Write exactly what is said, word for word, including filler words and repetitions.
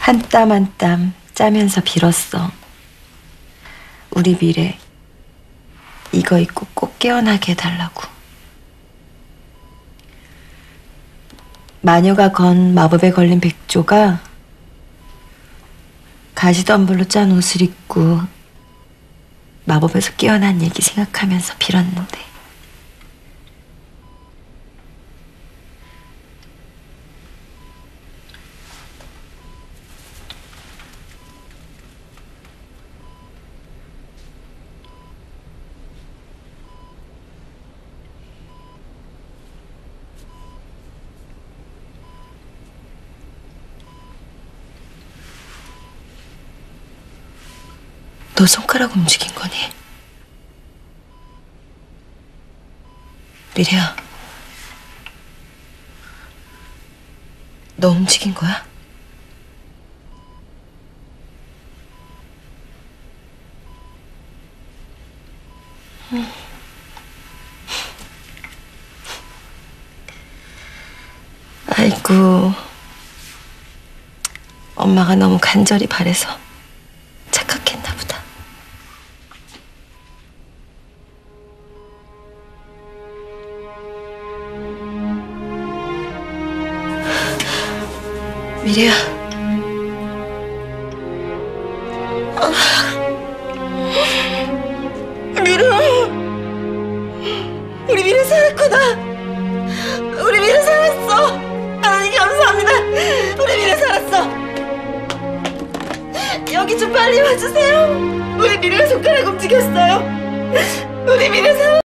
한 땀 한 땀 짜면서 빌었어. 우리 미래 이거 입고 꼭 깨어나게 해달라고. 마녀가 건 마법에 걸린 백조가 가시덤불로 짠 옷을 입고 마법에서 깨어난 얘기 생각하면서 빌었는데 너 손가락 움직인 거니? 미래야, 너 움직인 거야? 응. 아이고, 엄마가 너무 간절히 바래서 착각했나 보다. 미래야. 아, 미래야. 우리 미래 살았구나. 우리 미래 살았어. 하나님 감사합니다. 우리 미래 살았어. 여기 좀 빨리 와주세요. 우리 미래가 손가락 움직였어요. 우리 미래 살